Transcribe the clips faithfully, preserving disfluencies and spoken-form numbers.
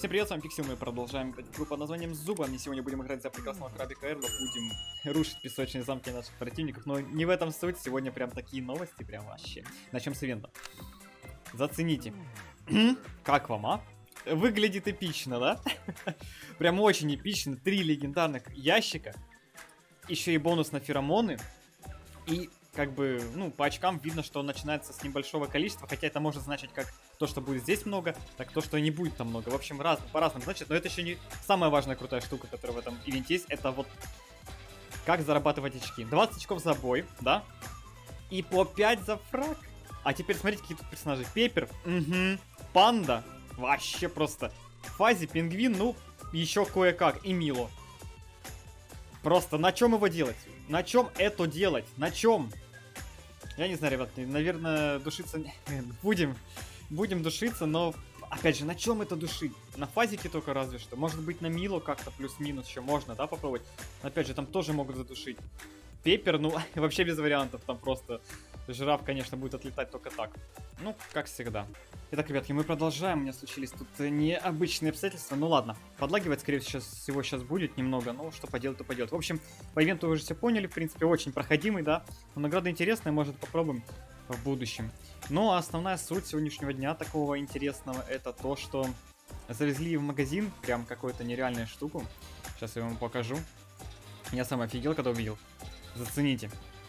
Всем привет, с вами Пиксел, мы продолжаем играть в группу под названием Зуба. И сегодня будем играть за прекрасного крабика Эрла, будем рушить песочные замки наших противников. Но не в этом суть, сегодня прям такие новости, прям вообще. Начнем с ивента. Зацените. Как вам, а? Выглядит эпично, да? Прям очень эпично. Три легендарных ящика. Еще и бонус на феромоны. И как бы, ну, по очкам видно, что он начинается с небольшого количества, хотя это может значить как то, что будет здесь много, так то, что не будет там много. В общем, раз, по-разному значит, но это еще не самая важная крутая штука, которая в этом ивенте есть, это вот как зарабатывать очки. двадцать очков за бой, да, и по пять за фраг. А теперь смотрите, какие тут персонажи. Пеппер, угу, Панда, вообще просто. Фази, Пингвин, ну, еще кое-как, и Мило. Просто на чем его делать? На чем это делать? На чем? Я не знаю, ребят, наверное, душиться будем. Будем душиться, но, опять же, на чем это душить? На фазике только разве что. Может быть, на Мило как-то плюс-минус еще можно, да, попробовать? Но, опять же, там тоже могут задушить. Пеппер, ну, вообще без вариантов. Там просто жираф, конечно, будет отлетать только так. Ну, как всегда. Итак, ребятки, мы продолжаем. У меня случились тут необычные обстоятельства. Ну ладно, подлагивать, скорее всего, сейчас будет немного. Ну, что поделать, то поделать. В общем, по ивенту вы уже все поняли. В принципе, очень проходимый, да. Но награда интересная, может, попробуем в будущем. Ну, а основная суть сегодняшнего дня такого интересного, это то, что завезли в магазин прям какую-то нереальную штуку. Сейчас я вам покажу. Я сам офигел, когда увидел. Зацените.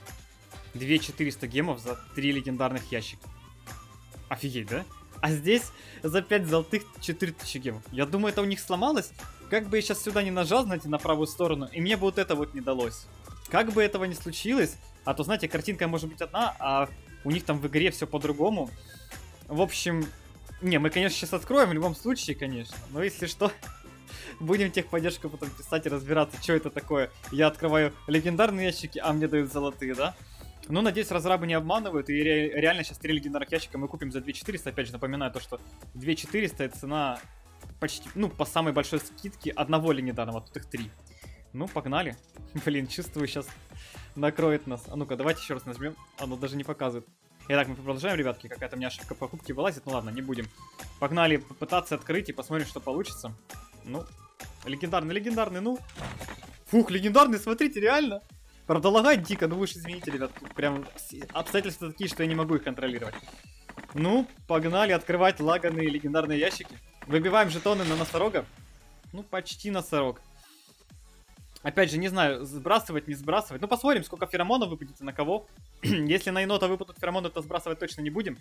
две тысячи четыреста гемов за три легендарных ящика. Офигеть, да? А здесь за пять золотых четыре тысячи гемов. Я думаю, это у них сломалось. Как бы я сейчас сюда не нажал, знаете, на правую сторону, и мне бы вот это вот не далось. Как бы этого не случилось, а то, знаете, картинка может быть одна, а у них там в игре все по-другому. В общем, не, мы, конечно, сейчас откроем в любом случае, конечно. Но если что, будем техподдержку потом писать и разбираться, что это такое. Я открываю легендарные ящики, а мне дают золотые, да? Ну, надеюсь, разрабы не обманывают, и ре реально сейчас три легендарных ящика мы купим за две тысячи четыреста. Опять же, напоминаю то, что две тысячи четыреста это цена почти, ну, по самой большой скидке одного легендарного, тут их три. Ну, погнали. Блин, чувствую, сейчас накроет нас. А ну-ка, давайте еще раз нажмем. Оно даже не показывает. Итак, мы продолжаем, ребятки. Какая-то у меня ошибка покупки вылазит. Ну ладно, не будем. Погнали попытаться открыть и посмотрим, что получится. Ну, легендарный, легендарный, ну. Фух, легендарный, смотрите, реально. Правда, лагает дико, ну вы уж извините, ребят. Тут прям обстоятельства такие, что я не могу их контролировать. Ну, погнали открывать лаганные легендарные ящики. Выбиваем жетоны на носорога. Ну, почти носорог. Опять же, не знаю, сбрасывать, не сбрасывать. Ну, посмотрим, сколько феромонов выпадет и на кого. Если на енота выпадут феромоны, то сбрасывать точно не будем.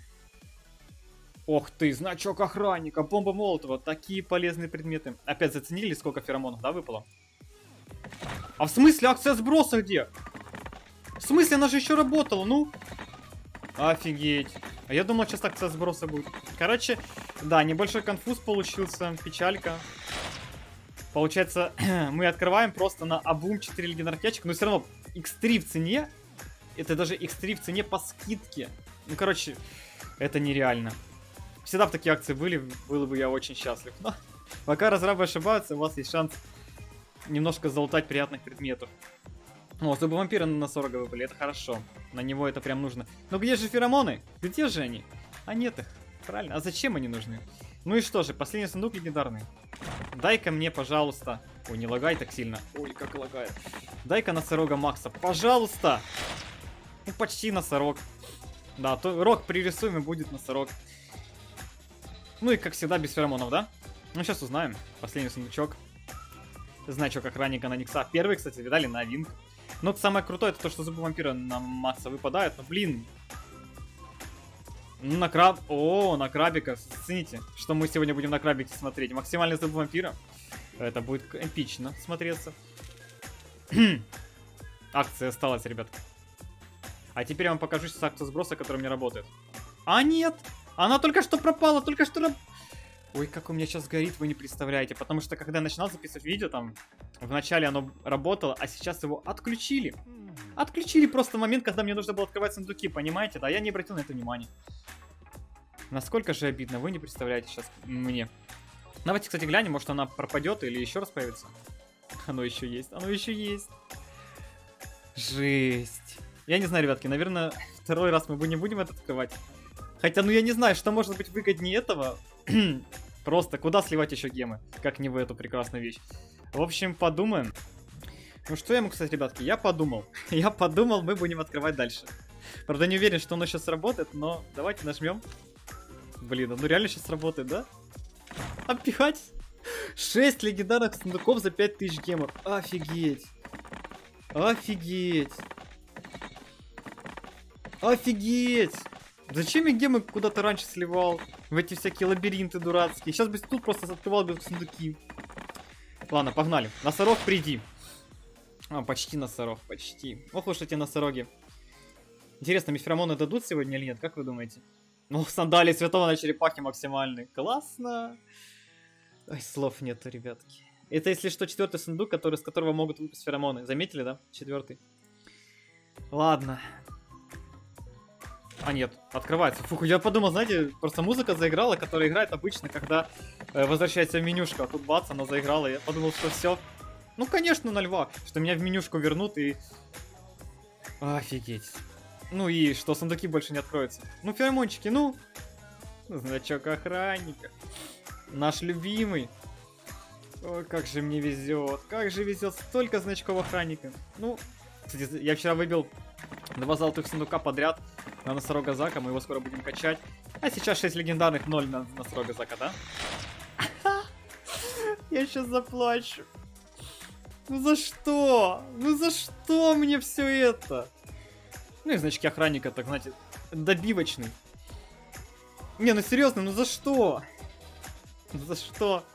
Ох ты, значок охранника, бомба Молотова. Такие полезные предметы. Опять заценили, сколько феромонов, да, выпало? А в смысле акция сброса где? В смысле, она же еще работала, ну? Офигеть. А я думал, сейчас акция сброса будет. Короче, да, небольшой конфуз получился, печалька. Получается, мы открываем просто на обум четыре легендарных ящика, но все равно икс три в цене. Это даже икс три в цене по скидке. Ну, короче, это нереально. Всегда в такие акции были, был бы я очень счастлив. Но пока разрабы ошибаются, у вас есть шанс немножко залутать приятных предметов. О, зубы вампира на носорога выпали, это хорошо. На него это прям нужно. Но где же феромоны? Где же они? А нет их. Правильно. А зачем они нужны? Ну и что же, последний сундук легендарный. Дай-ка мне, пожалуйста. Ой, не лагай так сильно. Ой, как лагает. Дай-ка носорога Макса, пожалуйста. Ну, почти носорог. Да, то рог пририсуем и будет носорог. Ну и как всегда без феромонов, да? Ну сейчас узнаем. Последний сундучок. Значок охранника на Никса. Первый, кстати, видали, новинка. Но самое крутое, это то, что зубы вампира на Макса выпадают. Но, блин. Ну, на краб... О, на крабика. Цените, что мы сегодня будем на крабике смотреть. Максимальный зуб вампира. Это будет эпично смотреться. Акция осталась, ребят. А теперь я вам покажу сейчас акцию сброса, которая мне работает. А нет! Она только что пропала, только что... Ой, как у меня сейчас горит, вы не представляете. Потому что, когда я начинал записывать видео, там, вначале оно работало, а сейчас его отключили. Отключили просто в момент, когда мне нужно было открывать сундуки, понимаете? Да, я не обратил на это внимания. Насколько же обидно, вы не представляете сейчас мне. Давайте, кстати, глянем, может она пропадет или еще раз появится. Оно еще есть, оно еще есть. Жесть. Я не знаю, ребятки, наверное, второй раз мы не будем это открывать. Хотя, ну я не знаю, что может быть выгоднее этого. Просто куда сливать еще гемы, как не в эту прекрасную вещь. В общем, подумаем. Ну что я могу сказать, ребятки, я подумал. Я подумал, мы будем открывать дальше. Правда, не уверен, что оно сейчас сработает, но давайте нажмем. Блин, оно реально сейчас работает, да? Опять? шесть легендарных сундуков за пять тысяч гемов. Офигеть. Офигеть. Офигеть. Зачем я гемы куда-то раньше сливал? В эти всякие лабиринты дурацкие. Сейчас бы тут просто открывал бы сундуки. Ладно, погнали. Носорог, приди. А, почти носорог, почти. Ох уж эти носороги. Интересно, мне феромоны дадут сегодня или нет? Как вы думаете? Ну, сандалии святого на черепахе максимальный. Классно. Ой, слов нету, ребятки. Это, если что, четвертый сундук, который, с которого могут выпасть феромоны. Заметили, да? Четвертый. Ладно. А, нет, открывается. Фух, я подумал, знаете, просто музыка заиграла, которая играет обычно, когда э, возвращается в менюшку. А тут бац, она заиграла. Я подумал, что все. Ну, конечно, на льва. Что меня в менюшку вернут и... Офигеть. Ну и что сундуки больше не откроются. Ну, феромончики, ну. Значок охранника. Наш любимый. Ой, как же мне везет. Как же везет. Столько значков охранника. Ну, кстати, я вчера выбил два золотых сундука подряд на носорога Зака. Мы его скоро будем качать. А сейчас шесть легендарных, ноль на носорога Зака, да? Я сейчас заплачу. Ну за что? Ну за что мне все это? Ну и значки охранника, так, знаете, добивочный. Не, ну серьезно, ну за что? За что?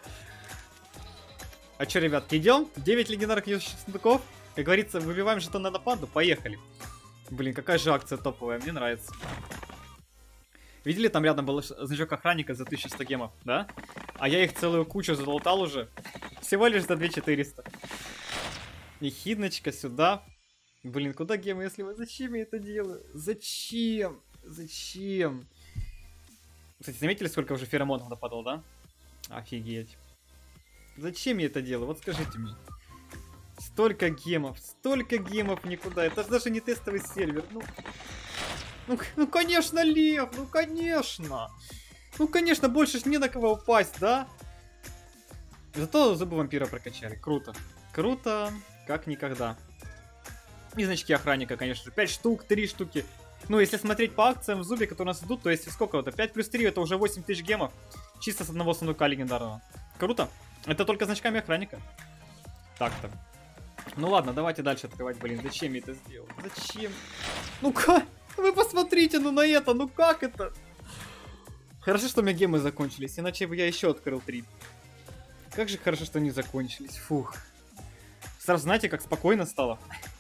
А чё, ребятки, идем? девять легендарных сундуков. Как говорится, выбиваем жетон на нападу, поехали. Блин, какая же акция топовая, мне нравится. Видели, там рядом был значок охранника за тысячу сто гемов, да? А я их целую кучу залутал уже. Всего лишь за две тысячи четыреста. Ехидночка сюда. Блин, куда гемы, если вы... Зачем я это делаю? Зачем? Зачем? Кстати, заметили, сколько уже феромонов нападал, да? Офигеть. Зачем я это делаю? Вот скажите мне. Столько гемов, столько гемов никуда. Это же даже не тестовый сервер. Ну, ну, ну конечно, лев, ну конечно. Ну конечно, больше ж не на кого упасть, да? Зато зубы вампира прокачали. Круто. Круто, как никогда. И значки охранника, конечно же. пять штук, три штуки. Ну, если смотреть по акциям в зубе, которые у нас идут, то есть сколько это? пять плюс три, это уже восемь тысяч гемов. Чисто с одного сундука легендарного. Круто. Это только значками охранника. Так-то. Ну ладно, давайте дальше открывать. Блин, зачем я это сделал? Зачем? Ну как? Вы посмотрите, ну на это, ну как это? Хорошо, что у меня гемы закончились, иначе бы я еще открыл три. Как же хорошо, что они закончились. Фух. Сразу знаете, как спокойно стало.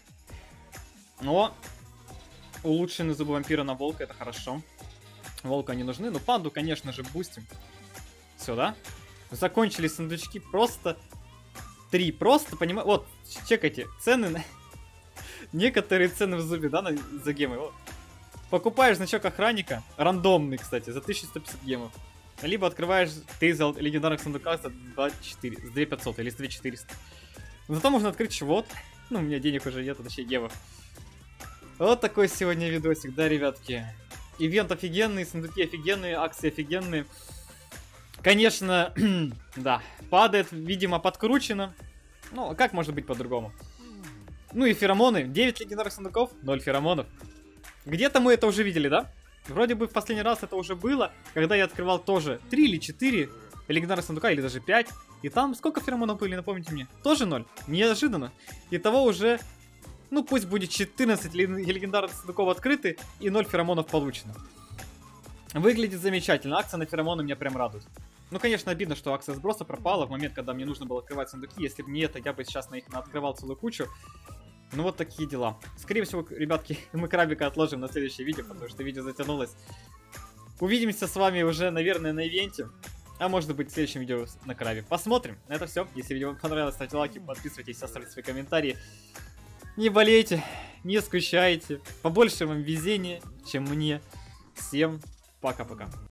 Но улучшенные зубы вампира на волка, это хорошо. Волка не нужны, но панду, конечно же, бустим. Все, да? Закончились сундучки, просто три, просто, понимаю, вот, чекайте, цены на... Некоторые цены в зубе, да, на... за гемы. Вот. Покупаешь значок охранника, рандомный, кстати, за тысячу сто пятьдесят гемов. Либо открываешь три легендарных сундука за двадцать четыре, за две тысячи пятьсот или за две тысячи четыреста. Зато можно открыть чего-то. Ну, у меня денег уже нет, точнее гемов. Вот такой сегодня видосик, да, ребятки. Ивент офигенный, сундуки офигенные, акции офигенные. Конечно, да, падает, видимо, подкручено. Ну, как может быть по-другому? Ну и феромоны. девять легендарных сундуков, ноль феромонов. Где-то мы это уже видели, да? Вроде бы в последний раз это уже было, когда я открывал тоже три или четыре легендарных сундука, или даже пять. И там сколько феромонов были, напомните мне? Тоже ноль. Неожиданно. Итого уже, ну пусть будет четырнадцать легендарных сундуков открыты и ноль феромонов получено. Выглядит замечательно. Акция на феромоны меня прям радует. Ну, конечно, обидно, что акция сброса пропала в момент, когда мне нужно было открывать сундуки. Если бы не это, я бы сейчас на их открывал целую кучу. Ну, вот такие дела. Скорее всего, ребятки, мы крабика отложим на следующее видео, потому что видео затянулось. Увидимся с вами уже, наверное, на ивенте. А может быть, в следующем видео на крабе. Посмотрим. На это все. Если видео вам понравилось, ставьте лайки, подписывайтесь, оставляйте свои комментарии. Не болейте, не скучайте. Побольше вам везения, чем мне. Всем пока-пока.